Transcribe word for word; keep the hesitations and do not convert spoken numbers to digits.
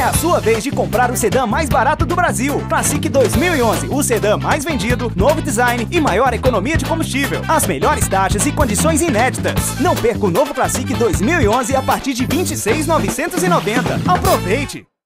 a sua vez de comprar o sedã mais barato do Brasil. Classic dois mil e onze, o sedã mais vendido, novo design e maior economia de combustível. As melhores taxas e condições inéditas. Não perca o novo Classic dois mil e onze a partir de vinte e seis mil novecentos e noventa. Aproveite!